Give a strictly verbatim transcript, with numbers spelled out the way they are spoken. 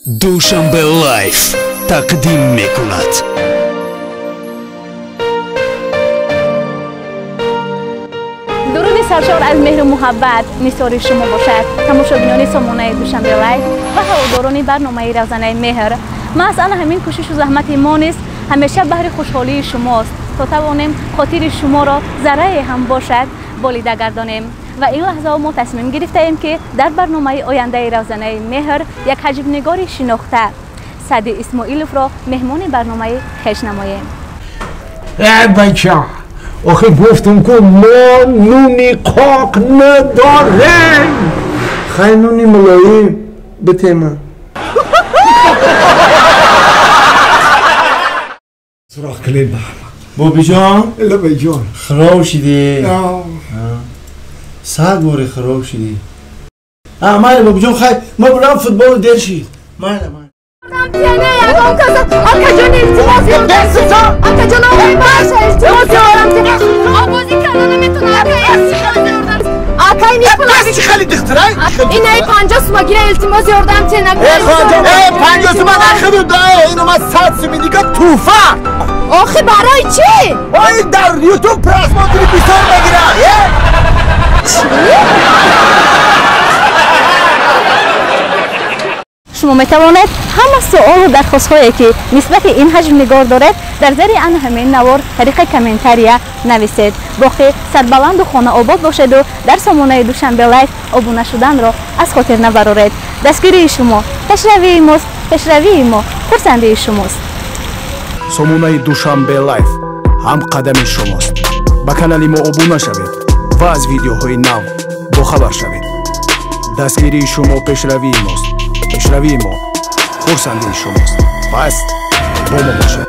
душанбе лайф тақдим мекунад. дуруди саршор аз меҳру муҳаббат нисори шумо бошад. тамошобинони сомонаи душанбе лайф ва ҳаводорони барномаи равзанаи меҳр, масъала ҳамин кӯшишу заҳмати мо нест ҳамеша баҳри хушҳолии шумост, то тавонем хотири шуморо заррае ҳам бошад болида гардонем. ва ин лаҳзао мо тасмим гирифтаем ки дар барномаи ояндаи равзанаи меҳр як ҳаҷмнигори шинохта Сади Исмоиловро меҳмони барномаи хеш намоем. Эй, бача, охе гуфтам ки мо нуни қоқ надорем. Хай нуни мулоим битема. Сурах клиба. بابی جان لبی جان خراب شدی آه صد باری خراب شدی آه ماله بابی جان خیلی ما برام فوتبال دیر شید ماله ماله آقا جان التماس آقا جان آقای باشه التماس آبازی کردن میتونه آقای میتونه چی خیلی دختره این ای پنجاه سوما گیره التماس یاردم تنم ای خواهدم ای پنجاه سوما نخیدو داره اینو من صد سومی دیگه توفه آخه برای چی؟ آی در یوتیوب پرسماتری بیسار بگیره شما میتوانید همه سوال و درخواست‌هایی که نسبت این حجم نگار دارد در زیر آن همین نوار طریق کامنتاریا نویسید. باقی سربلند و خانه آباد باشد و در سامانه دوشنبه لایف ابونه شدن را از خاطر نبرارید. دستگیری شما پیشروی ماست، پیشروی ما خرسندی شماست. сомонаи душанбе лайф ҳам қадами шумост. ба канали мо обуна шавед ва аз видеоҳои нав бохабар шавед. дастгирии шумо пешравии мост, пешравии мо хурсандии шумост. пас бо мо бошед.